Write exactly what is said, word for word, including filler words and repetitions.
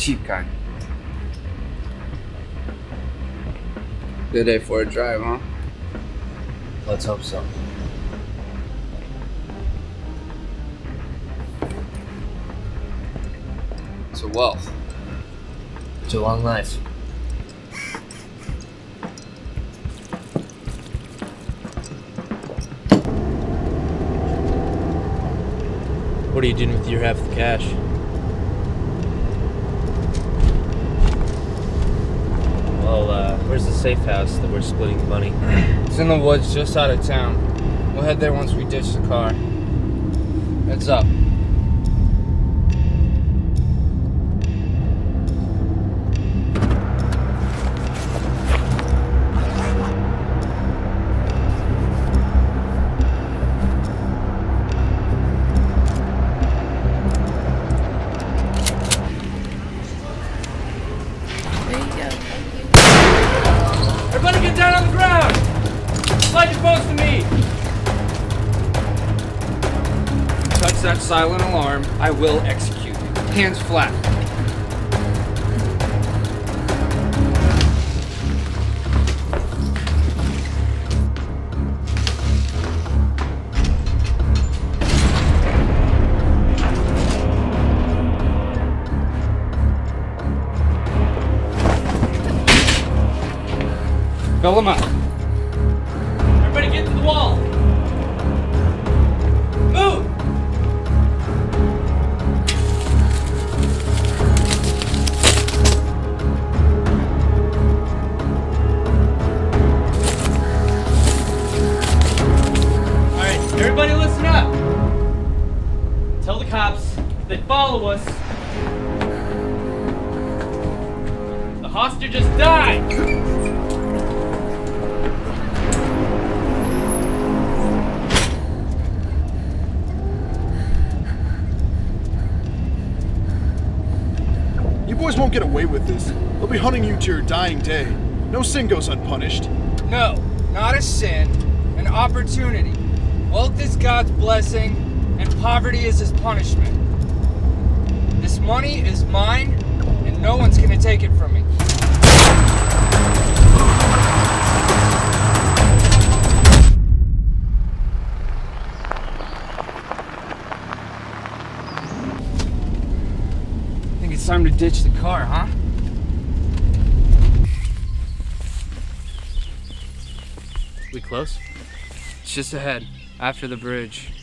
cheap kind. Good day for a drive, huh? Let's hope so. It's a wealth. It's a long life. What are you doing with your half of the cash? Well, uh, where's the safe house that we're splitting the money? It's in the woods just out of town. We'll head there once we ditch the car. Heads up. That silent alarm, I will execute you. Hands flat. Fill them up. Everybody get to the wall. Move! Everybody listen up! Tell the cops if they follow us, the hostage just died! You boys won't get away with this. They'll be hunting you to your dying day. No sin goes unpunished. No, not a sin, an opportunity. Wealth is God's blessing, and poverty is his punishment. This money is mine, and no one's gonna take it from me. I think it's time to ditch the car, huh? We close? It's just ahead. After the bridge.